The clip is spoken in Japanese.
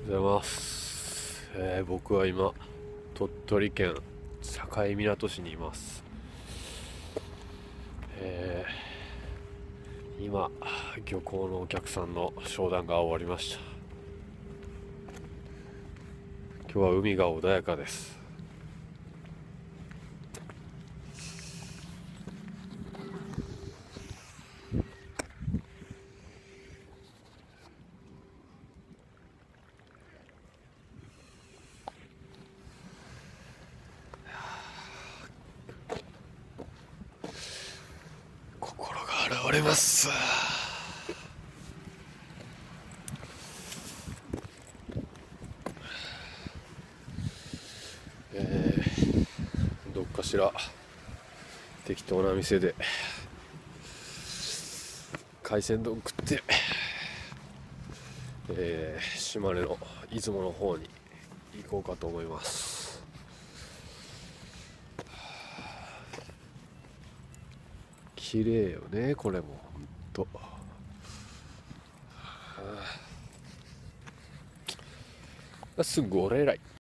ございます。僕は今鳥取県境港市にいます。今漁港のお客さんの商談が終わりました。今日は海が穏やかです。心が現れます。どっかしら適当な店で海鮮丼食って、島根の出雲の方に行こうかと思います。綺麗よね、これもほんと。すごれらい。